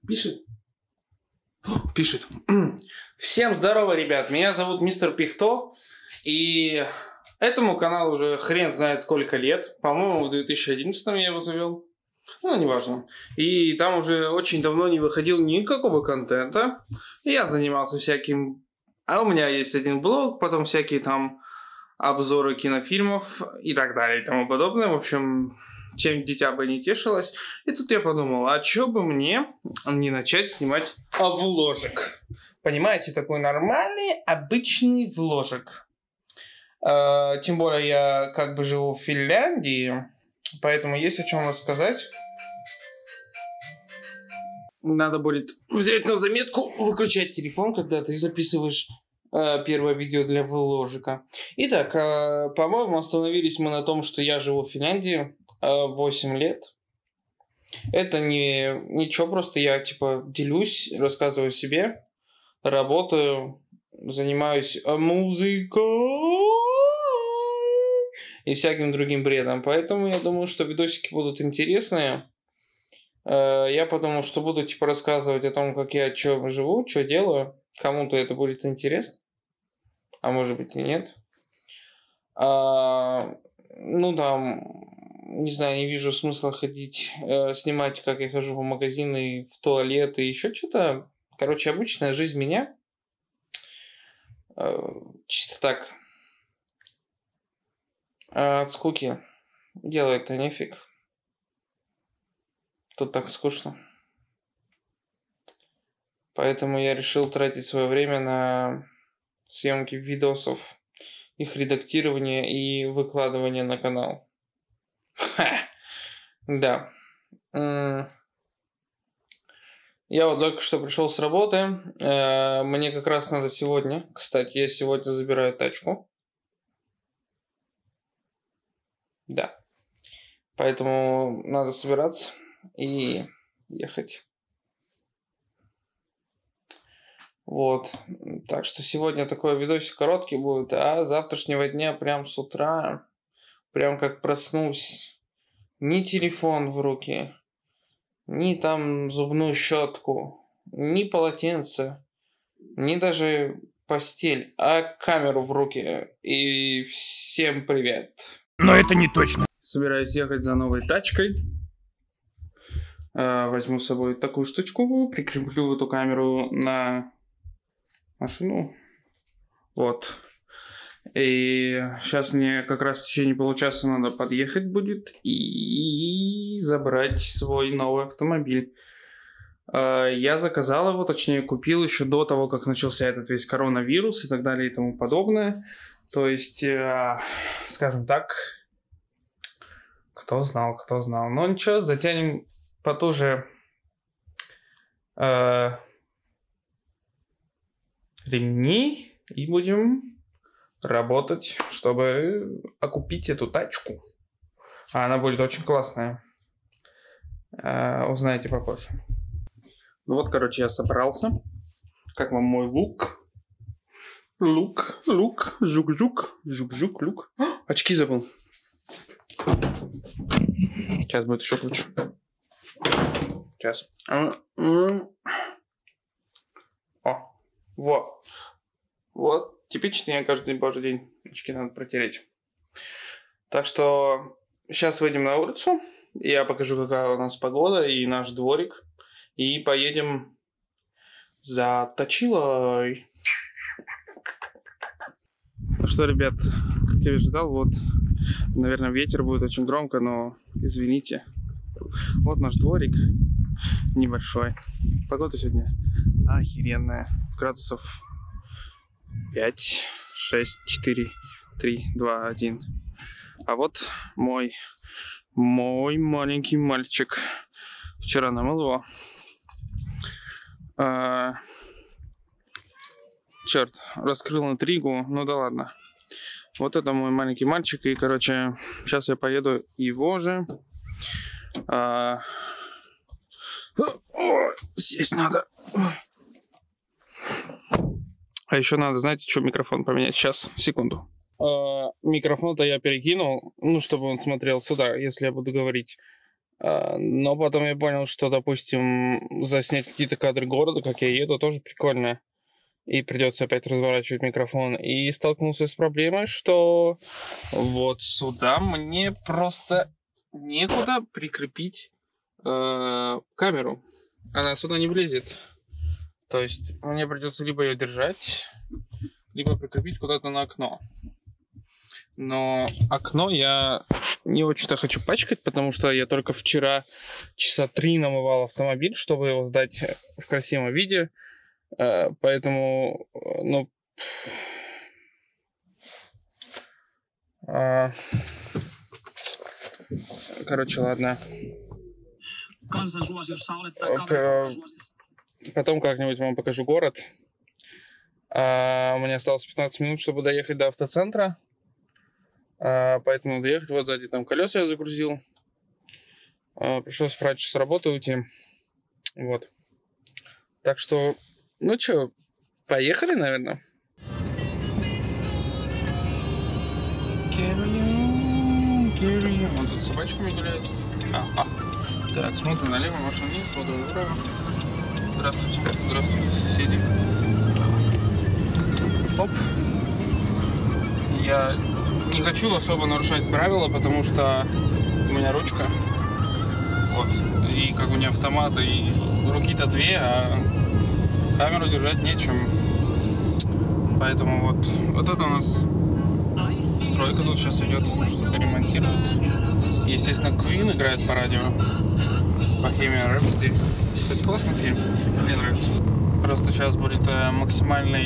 Пишет? Пишет. Всем здорово, ребят. Меня зовут Мистер Пихто. И этому каналу уже хрен знает сколько лет. По-моему, в 2011 я его завел. Ну, неважно. И там уже очень давно не выходил никакого контента. И я занимался всяким... А у меня есть один блог, потом всякие там обзоры кинофильмов и так далее и тому подобное. В общем, чем дитя бы не тешилось. И тут я подумал, а чё бы мне не начать снимать вложик? Понимаете, такой нормальный, обычный вложик. Тем более я как бы живу в Финляндии, поэтому есть о чем рассказать. Надо будет взять на заметку, выключать телефон, когда ты записываешь первое видео для вложика. Итак, по-моему, остановились мы на том, что я живу в Финляндии 8 лет. Это ничего, просто я типа делюсь, рассказываю себе, работаю, занимаюсь музыкой и всяким другим бредом. Поэтому я думаю, что видосики будут интересные. Я подумал, что буду типа рассказывать о том, как я что живу, что делаю. Кому-то это будет интересно. А может быть и нет. Ну там, не знаю, не вижу смысла ходить, снимать, как я хожу в магазины, в туалет и еще что-то. Короче, обычная жизнь меня. Чисто так. От скуки делать-то нефиг. Тут так скучно. Поэтому я решил тратить свое время на съемки видосов, их редактирование и выкладывание на канал. Да. Я вот только что пришел с работы. Мне как раз надо сегодня. Кстати, я сегодня забираю тачку. Да. Поэтому надо собираться и ехать. Вот. Так что сегодня такой видосик короткий будет, а завтрашнего дня прям с утра, прям как проснусь, ни телефон в руки, ни там зубную щетку, ни полотенце, ни даже постель, а камеру в руки. И всем привет. Но это не точно. Собираюсь ехать за новой тачкой. Возьму с собой такую штучку, прикреплю эту камеру на машину. Вот. И сейчас мне как раз в течение получаса надо подъехать будет и забрать свой новый автомобиль. Я заказал его, точнее купил еще до того, как начался этот весь коронавирус и так далее и тому подобное. То есть, скажем так, кто знал. Но ничего, затянем потуже ремни и будем работать, чтобы окупить эту тачку. Она будет очень классная. Узнаете попозже. Ну вот, короче, я собрался. Как вам мой лук? Лук, жук, лук. Очки забыл. Сейчас будет еще круче. Сейчас. О, вот. Типичный я каждый божий день. Очки надо протереть. Так что сейчас выйдем на улицу. Я покажу, какая у нас погода и наш дворик. И поедем за точилой. Ну что, ребят, как я ожидал, вот, наверное, ветер будет очень громко, но извините. Вот наш дворик небольшой. Погода сегодня охеренная. Градусов 5, 6, 4, 3, 2, 1. А вот мой маленький мальчик. Вчера намыл его. Черт, раскрыл интригу. Ну да ладно. Вот это мой маленький мальчик. И, короче, сейчас я поеду его же. Здесь надо. А еще надо, знаете, что, микрофон поменять. Сейчас, секунду. Микрофон-то я перекинул, ну, чтобы он смотрел сюда, если я буду говорить. Но потом я понял, что, допустим, заснять какие-то кадры города, как я еду, тоже прикольно. И придется опять разворачивать микрофон. И столкнулся с проблемой, что вот сюда мне просто некуда прикрепить камеру. Она сюда не влезет. То есть мне придется либо ее держать, либо прикрепить куда-то на окно. Но окно я не очень-то хочу пачкать, потому что я только вчера часа 3 намывал автомобиль, чтобы его сдать в красивом виде. Поэтому, ну... Короче, ладно. Потом как-нибудь вам покажу город. Мне осталось 15 минут, чтобы доехать до автоцентра. Поэтому доехать. Вот сзади там колеса я загрузил. Пришлось пораньше с работы уйти. Вот. Так что, ну чё, поехали, наверное. Он тут с собачками гуляет. Так, смотрим налево, машин нет, смотрим направо. Здравствуйте, здравствуйте, соседи. Оп. Я не хочу особо нарушать правила, потому что у меня ручка. Вот. И как у меня автомат, и руки-то две, а камеру держать нечем. Поэтому вот это у нас стройка тут сейчас идет, что-то ремонтируют. Естественно, Queen играет по радио. Bohemian Rhapsody. Кстати, классный фильм. Мне нравится. Просто сейчас будет максимальный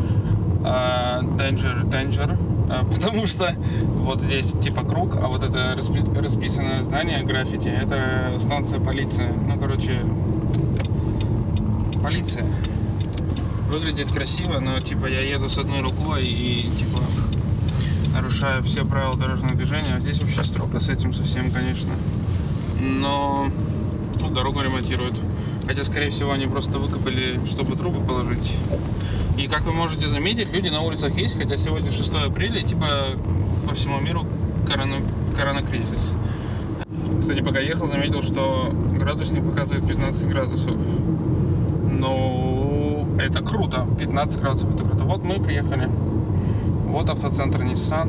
danger, потому что вот здесь типа круг, а вот это расписанное здание граффити, это станция полиции. Ну, короче, полиция. Выглядит красиво, но типа я еду с одной рукой и типа нарушаю все правила дорожного движения. А здесь вообще строго с этим совсем, конечно. Но тут дорогу ремонтируют. Хотя, скорее всего, они просто выкопали, чтобы трубы положить. И как вы можете заметить, люди на улицах есть, хотя сегодня 6 апреля, типа по всему миру коронакризис. Кстати, пока ехал, заметил, что градусник показывает 15 градусов. Ну, это круто. 15 градусов, это круто. Вот мы приехали. Вот автоцентр Nissan.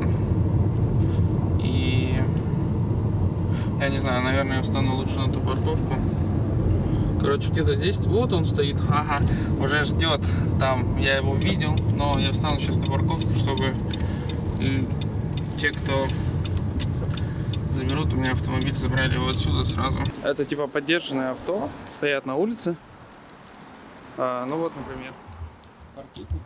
И я не знаю, наверное, я встану лучше на ту парковку. Короче, где-то здесь, вот он стоит, ага, уже ждет там, я его видел, но я встану сейчас на парковку, чтобы те, кто заберут у меня автомобиль, забрали его отсюда сразу. Это типа поддержанное авто, стоят на улице. Ну вот, например, паркетник,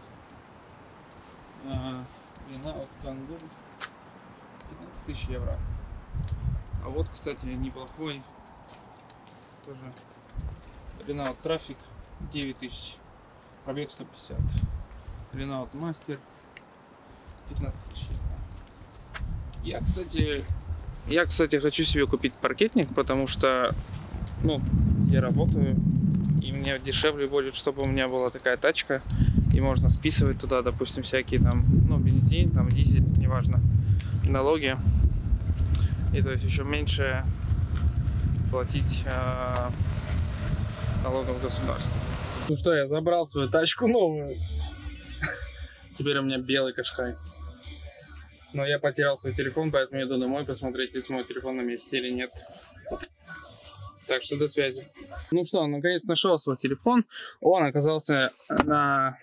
длина от Кангу 15 тысяч евро. А вот, кстати, неплохой тоже. Renault Traffic 9000, пробег 150. Renault Master 15 тысяч. Я, кстати, хочу себе купить паркетник, потому что, ну, я работаю, и мне дешевле будет, чтобы у меня была такая тачка, и можно списывать туда, допустим, всякие там, ну, бензин, там, дизель, неважно, налоги. И то есть еще меньше платить налогов государства. Ну что, я забрал свою тачку новую. Теперь у меня белый Кашкай. Но я потерял свой телефон, поэтому еду домой посмотреть, если мой телефон на месте или нет. Так что до связи. Ну что, наконец нашел свой телефон. Он оказался на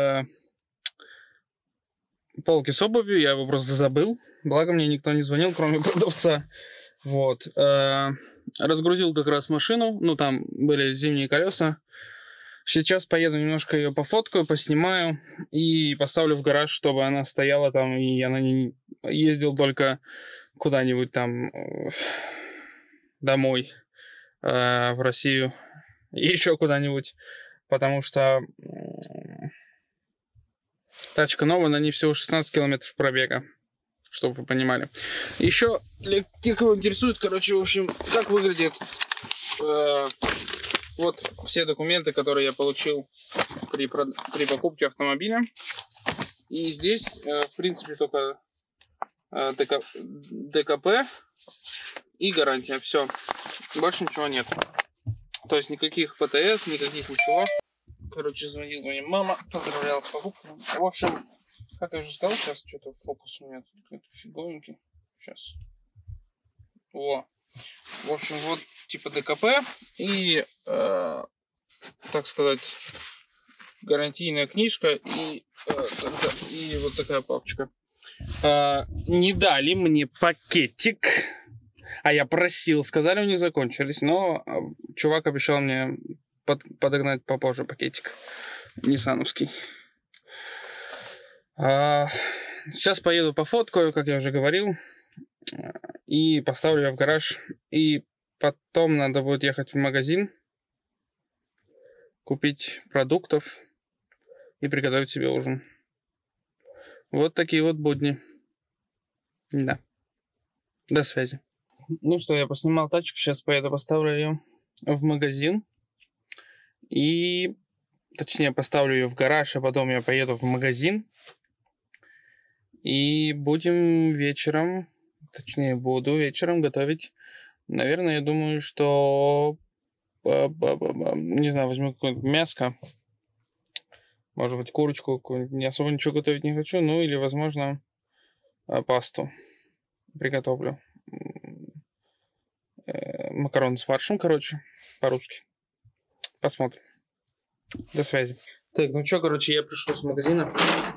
полке с обувью. Я его просто забыл. Благо мне никто не звонил, кроме продавца. Вот. Разгрузил как раз машину. Ну, там были зимние колеса. Сейчас поеду немножко ее пофоткаю, поснимаю и поставлю в гараж, чтобы она стояла там, и я на ней ездил только куда-нибудь там домой, в Россию и еще куда-нибудь, потому что тачка новая, на ней всего 16 километров пробега, чтобы вы понимали. Еще для тех, кого интересует, короче, в общем, как выглядит вот все документы, которые я получил при покупке автомобиля. И здесь, в принципе, только ДКП и гарантия. Все. Больше ничего нет. То есть никаких ПТС, никаких ничего. Короче, звонила мне мама, поздравляла с покупкой. В общем, как я уже сказал, сейчас что-то фокус у меня тут какой-то фиговенький. Сейчас. Во. В общем, вот типа ДКП и, так сказать, гарантийная книжка и вот такая папочка. Не дали мне пакетик, а я просил, сказали, у них закончились, но чувак обещал мне подогнать попозже пакетик ниссановский. Сейчас поеду пофоткаю, как я уже говорил, и поставлю ее в гараж, и потом надо будет ехать в магазин, купить продуктов и приготовить себе ужин. Вот такие вот будни. Да. До связи. Ну что, я поснимал тачку, сейчас поеду поставлю ее в магазин. И, точнее, поставлю ее в гараж, а потом я поеду в магазин. И будем вечером, точнее, буду вечером готовить. Наверное, я думаю, что, не знаю, возьму какое-нибудь мяско. Может быть, курочку. Не особо ничего готовить не хочу. Ну, или, возможно, пасту приготовлю. Макароны с фаршем, короче, по-русски. Посмотрим. До связи. Так, ну что, короче, я пришел с магазина.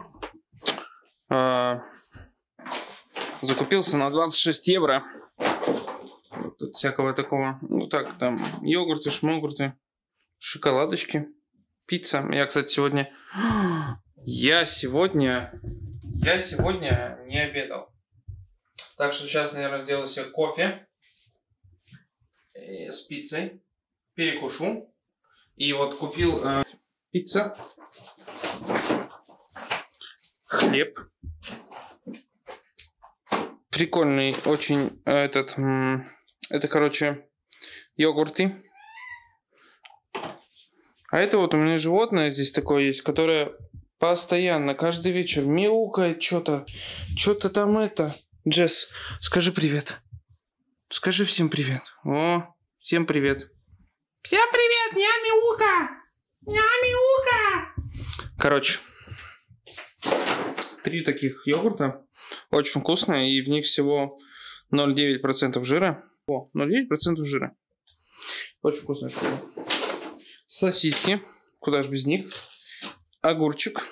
Закупился на 26 евро. Вот тут всякого такого. Ну так, там йогурты, шмогурты, шоколадочки, пицца. Я, кстати, сегодня... Я сегодня не обедал. Так что сейчас, наверное, сделаю себе кофе с пиццей. Перекушу. И вот купил пицца, хлеб. Прикольный очень этот... это, короче, йогурты. А это вот у меня животное здесь такое есть, которое постоянно, каждый вечер мяукает что-то. Что-то там это... Джесс, скажи привет. Скажи всем привет. О, всем привет. Всем привет, я мяука. Я мяука. Короче, 3 таких йогурта. Очень вкусные, и в них всего 0,9% жира. О, 0,9% жира. Очень вкусная штука. Сосиски. Куда же без них. Огурчик.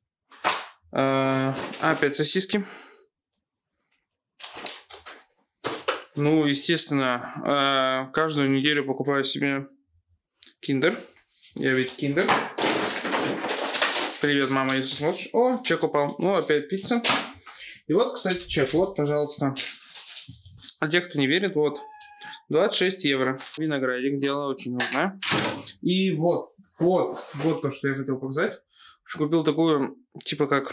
Опять сосиски. Ну, естественно, каждую неделю покупаю себе киндер. Я ведь киндер. Привет, мама, если смотришь. О, чек упал. Ну, опять пицца. И вот, кстати, чек. Вот, пожалуйста. А те, кто не верит, вот. 26 евро. Виноградик. Дело очень нужное. И вот то, что я хотел показать. Купил такую, типа как...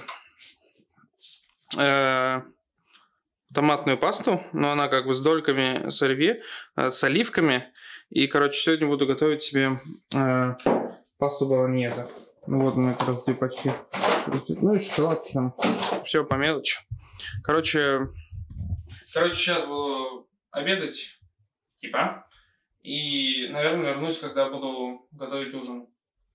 томатную пасту, но она как бы с дольками сальве, с оливками. И, короче, сегодня буду готовить себе пасту болоньезе. Ну вот у меня как раз 2 пачки. Ну и шоколадки там. Все по мелочи. Короче, сейчас буду обедать, типа. И, наверное, вернусь, когда буду готовить ужин.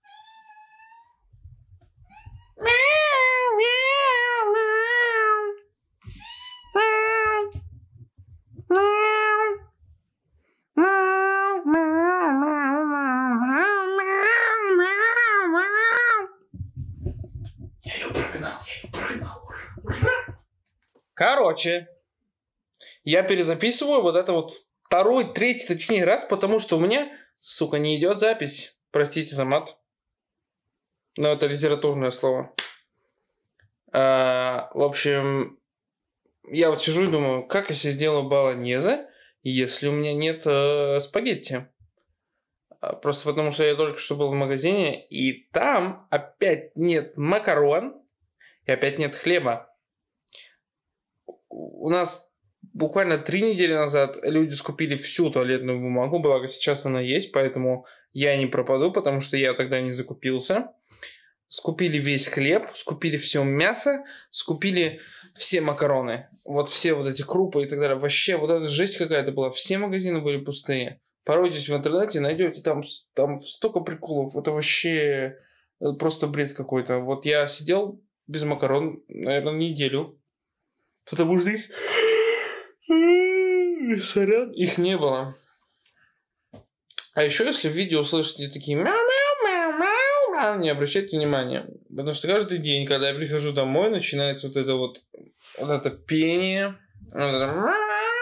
Короче, я перезаписываю вот это вот 2-й, 3-й, точнее раз, потому что у меня, сука, не идет запись. Простите за мат. Но это литературное слово. В общем, я вот сижу и думаю, как я себе сделаю болоньезе, если у меня нет спагетти. Просто потому что я только что был в магазине, и там опять нет макарон, и опять нет хлеба. У нас буквально 3 недели назад люди скупили всю туалетную бумагу, благо сейчас она есть, поэтому я не пропаду, потому что я тогда не закупился. Скупили весь хлеб, скупили все мясо, скупили все макароны. Вот все вот эти крупы и так далее. Вообще вот эта жесть какая-то была. Все магазины были пустые. Поройтесь в интернете, найдете там столько приколов. Это вообще просто бред какой-то. Вот я сидел без макарон, наверное, неделю. Потому что их... Сорян, их не было. А еще, если в видео услышите такие мяу-мяу-мяу-мяу, не обращайте внимания. Потому что каждый день, когда я прихожу домой, начинается вот это пение. Вот это...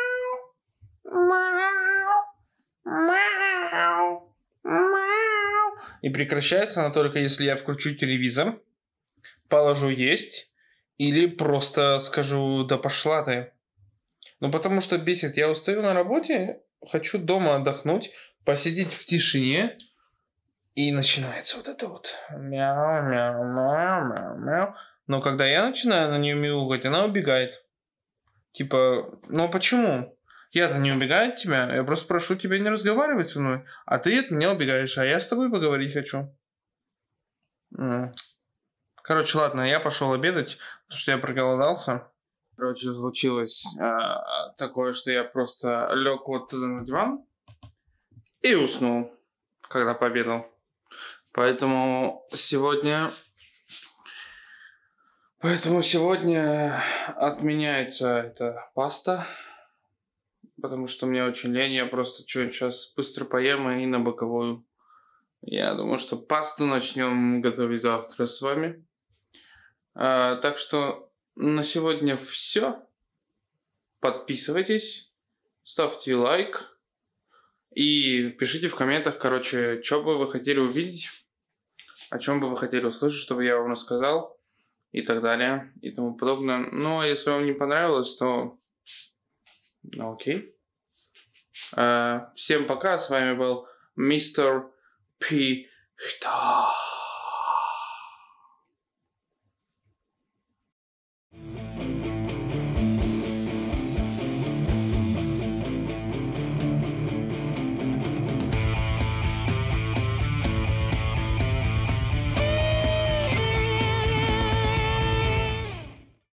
И прекращается она только если я включу телевизор, положу есть или просто скажу: да пошла ты. Ну потому что бесит. Я устаю на работе, хочу дома отдохнуть, посидеть в тишине, и начинается вот это вот мяу-мяу-мяу-мяу-мяу. Но когда я начинаю на нее мяукать, она убегает. Типа, ну почему? Я-то не убегаю от тебя, я просто прошу тебя не разговаривать со мной, а ты от меня убегаешь, а я с тобой поговорить хочу. Короче, ладно, я пошел обедать, потому что я проголодался. Короче, случилось такое, что я просто лег вот туда на диван и уснул, когда пообедал. Поэтому сегодня отменяется эта паста. Потому что мне очень лень, я просто что-нибудь сейчас быстро поем и на боковую. Я думаю, что пасту начнем готовить завтра с вами. Так что на сегодня все. Подписывайтесь, ставьте лайк и пишите в комментах, короче, что бы вы хотели увидеть, о чем бы вы хотели услышать, чтобы я вам рассказал и так далее и тому подобное. Ну, а если вам не понравилось, то... Окей. Всем пока, с вами был мистер Пихто.